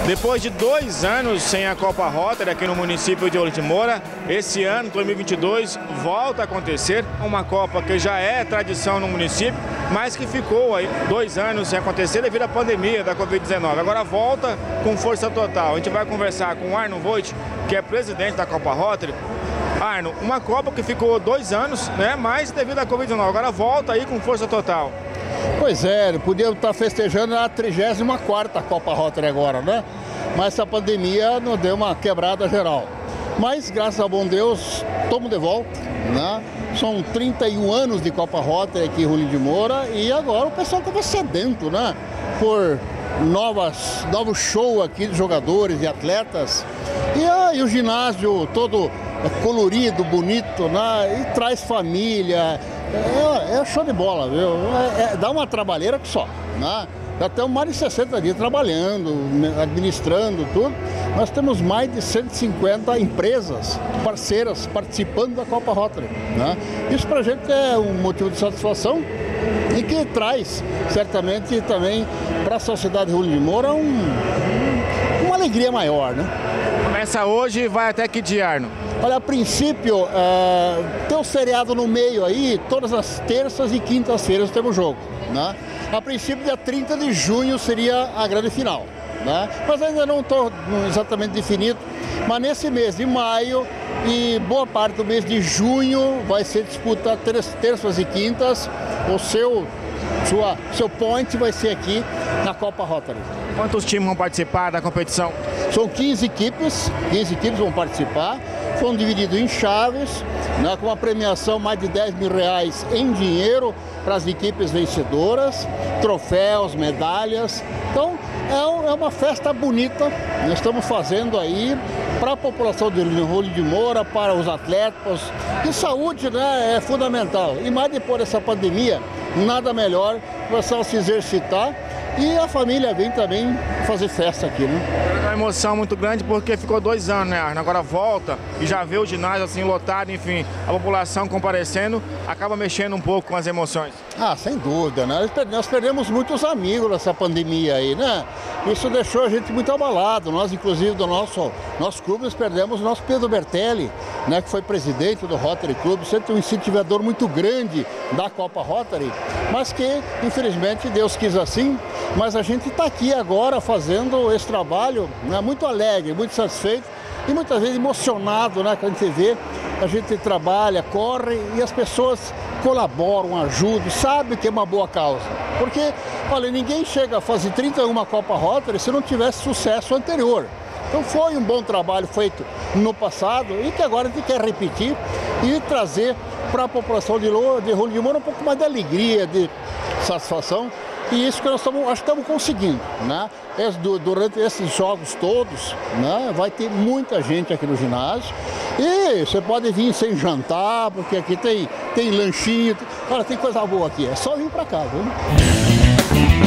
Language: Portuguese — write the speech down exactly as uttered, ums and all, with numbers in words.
Depois de dois anos sem a Copa Rotary aqui no município de Rolim de Moura, esse ano, dois mil e vinte e dois, volta a acontecer uma Copa que já é tradição no município, mas que ficou aí dois anos sem acontecer devido à pandemia da Covid dezenove. Agora volta com força total. A gente vai conversar com o Arno Voit, que é presidente da Copa Rotary. Arno, uma Copa que ficou dois anos, né, mas devido à Covid dezenove, agora volta aí com força total. Pois é, podia estar festejando a trigésima quarta Copa Rotary agora, né? Mas essa pandemia nos deu uma quebrada geral. Mas, graças a bom Deus, estamos de volta, né? São trinta e um anos de Copa Rotary aqui em Rolim de Moura e agora o pessoal estava sedento, né? Por novas, novo show aqui de jogadores e atletas. E aí o ginásio todo colorido, bonito, né? E traz família. É, é show de bola, viu? É, é, dá uma trabalheira que só, né? Já temos mais de sessenta dias trabalhando, administrando tudo. Nós temos mais de cento e cinquenta empresas parceiras participando da Copa Rotary, né? Isso pra gente é um motivo de satisfação e que traz, certamente, também para a sociedade de Rolim de Moura um, uma alegria maior, né? Começa hoje e vai até que dia, Arno? Olha, a princípio, é, tem um feriado no meio aí, todas as terças e quintas-feiras temos jogo, né? A princípio, dia trinta de junho seria a grande final, né? Mas ainda não estou exatamente definido, mas nesse mês de maio e boa parte do mês de junho vai ser disputa ter terças e quintas, o seu, sua, seu point vai ser aqui na Copa Rotary. Quantos times vão participar da competição? São quinze equipes, quinze equipes vão participar, foram divididos em chaves, né, com uma premiação mais de dez mil reais em dinheiro para as equipes vencedoras, troféus, medalhas. Então é, é uma festa bonita, nós estamos fazendo aí para a população de Rolim de Moura, para os atletas. E saúde, né, é fundamental. E mais depois dessa pandemia, nada melhor para você se exercitar. E a família vem também fazer festa aqui, né? É uma emoção muito grande porque ficou dois anos, né, Arno? Agora volta e já vê o ginásio assim lotado, enfim, a população comparecendo, acaba mexendo um pouco com as emoções. Ah, sem dúvida, né? Nós perdemos muitos amigos nessa pandemia aí, né? Isso deixou a gente muito abalado. Nós, inclusive, do nosso, nosso clube, nós perdemos o nosso Pedro Bertelli, né, que foi presidente do Rotary Club, sempre um incentivador muito grande da Copa Rotary, mas que, infelizmente, Deus quis assim. Mas a gente está aqui agora fazendo esse trabalho, né, muito alegre, muito satisfeito e muitas vezes emocionado, né, que a gente vê, a gente trabalha, corre e as pessoas colaboram, ajudam, sabem que é uma boa causa. Porque, olha, ninguém chega a fazer trinta e uma Copa Rotary se não tivesse sucesso anterior. Então foi um bom trabalho feito no passado e que agora a gente quer repetir e trazer para a população de Rolim de Moura um pouco mais de alegria, de satisfação. E isso que nós estamos, acho que estamos conseguindo, né? Durante esses jogos todos, né, vai ter muita gente aqui no ginásio. E você pode vir sem jantar, porque aqui tem, tem lanchinho. Olha, tem coisa boa aqui. É só vir para cá, viu?